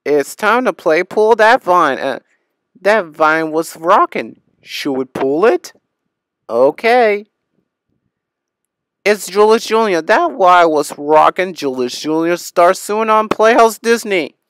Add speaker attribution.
Speaker 1: It's time to play pull that vine. That vine was rocking. Should we pull it? Okay. It's Julius Jr. That wire was rocking. Julius Jr. starts soon on Playhouse Disney.